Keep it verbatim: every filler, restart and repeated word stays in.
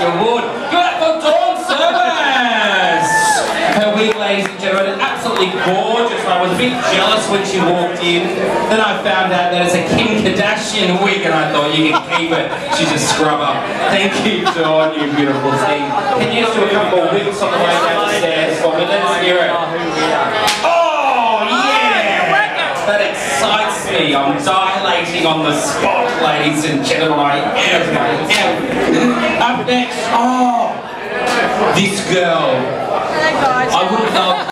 you would. Give it up for Dawn Service! Her wig, ladies and gentlemen, is absolutely gorgeous. I was a bit jealous when she walked in. Then I found out that it's a Kim Kardashian wig and I thought you can keep it. She's a scrubber. Thank you, Dawn, you beautiful thing. Can you just do a couple more wigs on the way down the stairs for me? Let's hear it. Oh, yeah! That excites me. I'm dilating on the spot, ladies and gentlemen. I am, I am. Up next, oh, this girl. I would love